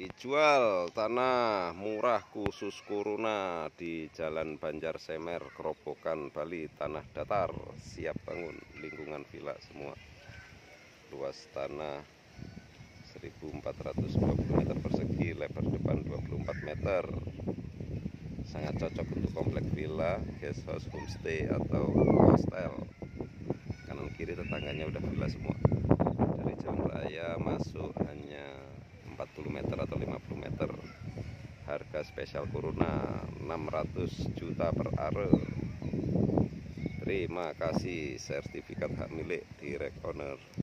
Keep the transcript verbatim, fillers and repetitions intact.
Dijual tanah murah khusus Corona di Jalan Banjar Semer, Kerobokan, Bali. Tanah datar, siap bangun, lingkungan villa semua. Luas tanah seribu empat ratus dua puluh meter persegi, lebar depan dua puluh empat meter. Sangat cocok untuk komplek villa, guest house, homestay atau hostel. Kanan kiri tetangganya udah villa semua. Dari jalan raya masuk hanya empat puluh meter atau lima puluh meter. Harga spesial Corona enam ratus juta per are. Terima kasih, sertifikat hak milik direct owner.